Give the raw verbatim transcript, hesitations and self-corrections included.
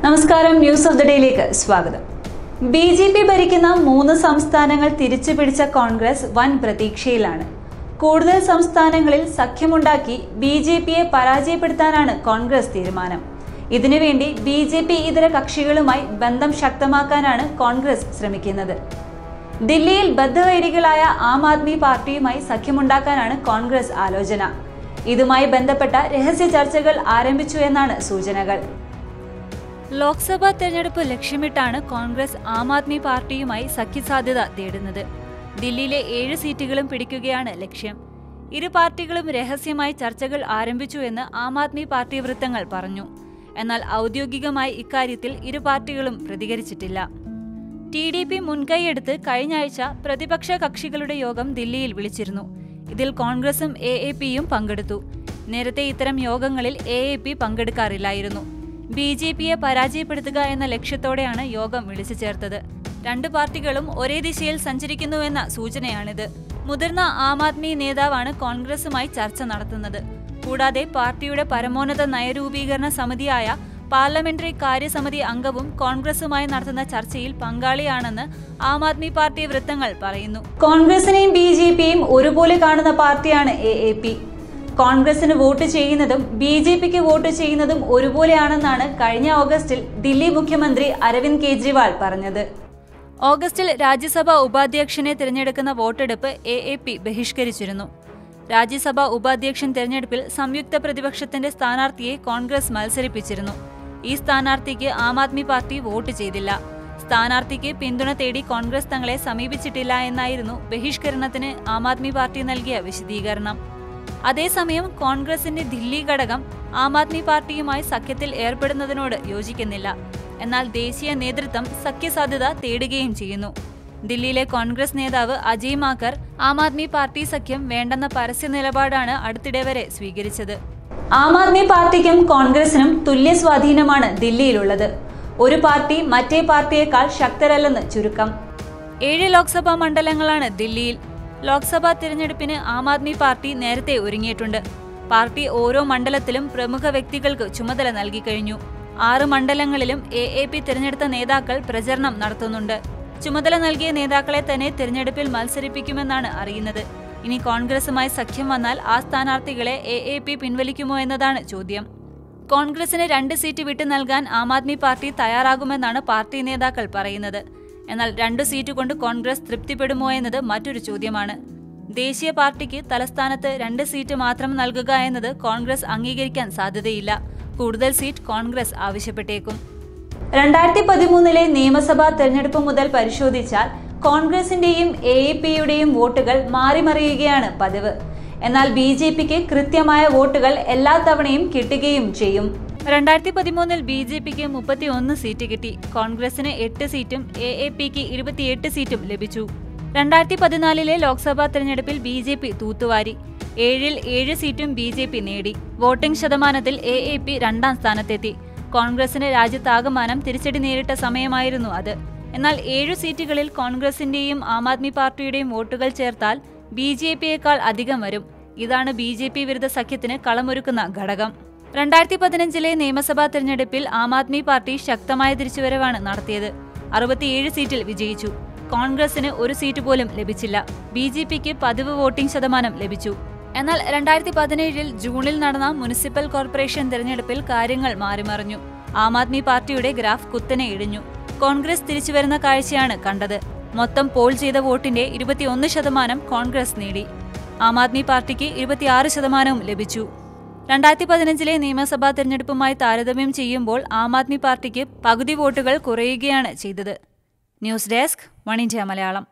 നമസ്കാരം, news of the ഡേയിലേക്ക് സ്വാഗതം. B J P ഭരിക്കുന്ന മൂന്ന് സംസ്ഥാനങ്ങൾ തിരിച്ചുപിടിച്ച കോൺഗ്രസ് വൻ പ്രതീക്ഷയിലാണ്. കൂടുതൽ സംസ്ഥാനങ്ങളിൽ സഖ്യമുണ്ടാക്കി ബി ജെ പിയെ പരാജയപ്പെടുത്താനാണ് കോൺഗ്രസ് തീരുമാനം. ഇതിനുവേണ്ടി ബി ജെ പി ഇതര കക്ഷികളുമായി ബന്ധം ശക്തമാക്കാനാണ് കോൺഗ്രസ് ശ്രമിക്കുന്നത്. ദില്ലിയിൽ ബദ്ധവൈരികളായ ആം ആദ്മി പാർട്ടിയുമായി സഖ്യമുണ്ടാക്കാനാണ് കോൺഗ്രസ് ആലോചന. ഇതുമായി ബന്ധപ്പെട്ട രഹസ്യ ചർച്ചകൾ ആരംഭിച്ചു എന്നാണ് സൂചനകൾ. ലോക്സഭാ തെരഞ്ഞെടുപ്പ് ലക്ഷ്യമിട്ടാണ് കോൺഗ്രസ് ആം ആദ്മി പാർട്ടിയുമായി സഖ്യസാധ്യത തേടുന്നത്. ദില്ലിയിലെ ഏഴ് സീറ്റുകളും പിടിക്കുകയാണ് ലക്ഷ്യം. ഇരു പാർട്ടികളും രഹസ്യമായി ചർച്ചകൾ ആരംഭിച്ചു എന്ന് ആം ആദ്മി പാർട്ടി വൃത്തങ്ങൾ പറഞ്ഞു. എന്നാൽ ഔദ്യോഗികമായി ഇക്കാര്യത്തിൽ ഇരു പാർട്ടികളും പ്രതികരിച്ചിട്ടില്ല. ടി ഡി പി മുൻകൈയെടുത്ത് കഴിഞ്ഞ ആഴ്ച പ്രതിപക്ഷ കക്ഷികളുടെ യോഗം ദില്ലിയിൽ വിളിച്ചിരുന്നു. ഇതിൽ കോൺഗ്രസും എ എ പിയും പങ്കെടുത്തു. നേരത്തെ ഇത്തരം യോഗങ്ങളിൽ എ എ പി പങ്കെടുക്കാറില്ലായിരുന്നു. ബി ജെ പിയെ പരാജയപ്പെടുത്തുക എന്ന ലക്ഷ്യത്തോടെയാണ് യോഗം വിളിച്ചു ചേർത്തത്. രണ്ടു പാർട്ടികളും ഒരേ ദിശയിൽ സഞ്ചരിക്കുന്നുവെന്ന സൂചനയാണിത്. മുതിർന്ന ആം ആദ്മി നേതാവാണ് കോൺഗ്രസുമായി ചർച്ച നടത്തുന്നത്. കൂടാതെ പാർട്ടിയുടെ പരമോന്നത നയരൂപീകരണ സമിതിയായ പാർലമെന്ററി കാര്യസമിതി അംഗവും കോൺഗ്രസുമായി നടത്തുന്ന ചർച്ചയിൽ പങ്കാളിയാണെന്ന് ആം ആദ്മി പാർട്ടി വൃത്തങ്ങൾ പറയുന്നു. കോൺഗ്രസിനെയും ബി ജെ പിയും ഒരുപോലെ കാണുന്ന പാർട്ടിയാണ് എ എ പി. കോൺഗ്രസിന് വോട്ട് ചെയ്യുന്നതും ബി ജെ പിക്ക് വോട്ട് ചെയ്യുന്നതും ഒരുപോലെയാണെന്നാണ് കഴിഞ്ഞ ഓഗസ്റ്റിൽ ദില്ലി മുഖ്യമന്ത്രി അരവിന്ദ് കെജ്രിവാൾ പറഞ്ഞത്. ഓഗസ്റ്റിൽ രാജ്യസഭാ ഉപാധ്യക്ഷനെ തിരഞ്ഞെടുക്കുന്ന വോട്ടെടുപ്പ് എ എ പി ബഹിഷ്കരിച്ചിരുന്നു. രാജ്യസഭാ ഉപാധ്യക്ഷൻ തിരഞ്ഞെടുപ്പിൽ സംയുക്ത പ്രതിപക്ഷത്തിന്റെ സ്ഥാനാർത്ഥിയെ കോൺഗ്രസ് മത്സരിപ്പിച്ചിരുന്നു. ഈ സ്ഥാനാർത്ഥിക്ക് ആം ആദ്മി പാർട്ടി വോട്ട് ചെയ്തില്ല. സ്ഥാനാർത്ഥിക്ക് പിന്തുണ തേടി കോൺഗ്രസ് തങ്ങളെ സമീപിച്ചിട്ടില്ല എന്നായിരുന്നു ബഹിഷ്കരണത്തിന് ആം ആദ്മി പാർട്ടി നൽകിയ വിശദീകരണം. അതേസമയം കോൺഗ്രസിന്റെ ദില്ലി ഘടകം ആം ആദ്മി പാർട്ടിയുമായി സഖ്യത്തിൽ ഏർപ്പെടുന്നതിനോട് യോജിക്കുന്നില്ല. എന്നാൽ ദേശീയ നേതൃത്വം സഖ്യസാധ്യത തേടുകയും ചെയ്യുന്നു. ദില്ലിയിലെ കോൺഗ്രസ് നേതാവ് അജയ് മാക്കർ ആം ആദ്മി പാർട്ടി സഖ്യം വേണ്ടെന്ന പരസ്യ നിലപാടാണ് അടുത്തിടെ വരെ സ്വീകരിച്ചത്. ആം ആദ്മി പാർട്ടിക്കും കോൺഗ്രസിനും തുല്യ സ്വാധീനമാണ് ദില്ലിയിലുള്ളത്. ഒരു പാർട്ടി മറ്റേ പാർട്ടിയേക്കാൾ ശക്തരല്ലെന്ന് ചുരുക്കം. ഏഴ് ലോക്സഭാ മണ്ഡലങ്ങളാണ് ദില്ലിയിൽ. ലോക്സഭാ തിരഞ്ഞെടുപ്പിന് ആം ആദ്മി പാർട്ടി നേരത്തെ ഒരുങ്ങിയിട്ടുണ്ട്. പാർട്ടി ഓരോ മണ്ഡലത്തിലും പ്രമുഖ വ്യക്തികൾക്ക് ചുമതല നൽകിക്കഴിഞ്ഞു. ആറ് മണ്ഡലങ്ങളിലും എ എ പി തിരഞ്ഞെടുത്ത നേതാക്കൾ പ്രചരണം നടത്തുന്നുണ്ട്. ചുമതല നൽകിയ നേതാക്കളെ തന്നെ തിരഞ്ഞെടുപ്പിൽ മത്സരിപ്പിക്കുമെന്നാണ് അറിയുന്നത്. ഇനി കോൺഗ്രസുമായി സഖ്യം വന്നാൽ ആ സ്ഥാനാർത്ഥികളെ എ എ പി പിൻവലിക്കുമോ എന്നതാണ് ചോദ്യം. കോൺഗ്രസിന് രണ്ട് സീറ്റ് വിട്ടു നൽകാൻ ആം ആദ്മി പാർട്ടി തയ്യാറാകുമെന്നാണ് പാർട്ടി നേതാക്കൾ പറയുന്നത്. എന്നാൽ രണ്ടു സീറ്റ് കൊണ്ട് കോൺഗ്രസ് തൃപ്തിപ്പെടുമോ എന്നത് മറ്റൊരു ചോദ്യമാണ്. ദേശീയ പാർട്ടിക്ക് തലസ്ഥാനത്ത് രണ്ട് സീറ്റ് മാത്രം നൽകുക എന്നത് കോൺഗ്രസ് അംഗീകരിക്കാൻ സാധ്യതയില്ല. കൂടുതൽ സീറ്റ് കോൺഗ്രസ് ആവശ്യപ്പെട്ടേക്കും. രണ്ടായിരത്തി പതിമൂന്നിലെ നിയമസഭാ തെരഞ്ഞെടുപ്പ് മുതൽ പരിശോധിച്ചാൽ കോൺഗ്രസിന്റെയും എ എ പിയുടെയും വോട്ടുകൾ മാറിമറിയുകയാണ് പതിവ്. എന്നാൽ ബി ജെ പിക്ക് കൃത്യമായ വോട്ടുകൾ എല്ലാ തവണയും കിട്ടുകയും ചെയ്യും. രണ്ടായിരത്തി പതിമൂന്നിൽ ബി ജെ പിക്ക് മുപ്പത്തി ഒന്ന് സീറ്റ് കിട്ടി. കോൺഗ്രസിന് എട്ട് സീറ്റും എ എ പിക്ക് ഇരുപത്തിയെട്ട് സീറ്റും ലഭിച്ചു. രണ്ടായിരത്തി പതിനാലിലെ ലോക്സഭാ തെരഞ്ഞെടുപ്പിൽ ബി ജെ പി തൂത്തുവാരി. ഏഴിൽ ഏഴ് സീറ്റും ബി ജെ പി നേടി. വോട്ടിംഗ് ശതമാനത്തിൽ എ എ പി രണ്ടാം സ്ഥാനത്തെത്തി. കോൺഗ്രസിന് രാജ്യത്താകമാനം തിരിച്ചടി നേരിട്ട സമയമായിരുന്നു അത്. എന്നാൽ ഏഴു സീറ്റുകളിൽ കോൺഗ്രസിന്റെയും ആം ആദ്മി പാർട്ടിയുടെയും വോട്ടുകൾ ചേർത്താൽ ബി ജെ പിയേക്കാൾ അധികം വരും. ഇതാണ് ബി ജെ പി വിരുദ്ധ സഖ്യത്തിന് കളമൊരുക്കുന്ന ഘടകം. രണ്ടായിരത്തി പതിനഞ്ചിലെ നിയമസഭാ തെരഞ്ഞെടുപ്പിൽ ആം ആദ്മി പാർട്ടി ശക്തമായ തിരിച്ചുവരവാണ് നടത്തിയത്. അറുപത്തിയേഴ് സീറ്റിൽ വിജയിച്ചു. കോൺഗ്രസിന് ഒരു സീറ്റ് പോലും ലഭിച്ചില്ല. ബി ജെ പിക്ക് പതിവ് വോട്ടിംഗ് ശതമാനം ലഭിച്ചു. എന്നാൽ രണ്ടായിരത്തി പതിനേഴിൽ ജൂണിൽ നടന്ന മുനിസിപ്പൽ കോർപ്പറേഷൻ തെരഞ്ഞെടുപ്പിൽ കാര്യങ്ങൾ മാറിമറിഞ്ഞു. ആം ആദ്മി പാർട്ടിയുടെ ഗ്രാഫ് കുത്തനെ ഇടിഞ്ഞു. കോൺഗ്രസ് തിരിച്ചുവരുന്ന കാഴ്ചയാണ് കണ്ടത്. മൊത്തം പോൾ ചെയ്ത വോട്ടിന്റെ ഇരുപത്തിയൊന്ന് ശതമാനം കോൺഗ്രസ് നേടി. ആം ആദ്മി പാർട്ടിക്ക് ഇരുപത്തിയാറ് ശതമാനവും ലഭിച്ചു. രണ്ടായിരത്തി പതിനഞ്ചിലെ നിയമസഭാ തെരഞ്ഞെടുപ്പുമായി താരതമ്യം ചെയ്യുമ്പോൾ ആം ആദ്മി പാർട്ടിക്ക് പകുതി വോട്ടുകൾ കുറയുകയാണ് ചെയ്തത്. News desk, one India Malayalam.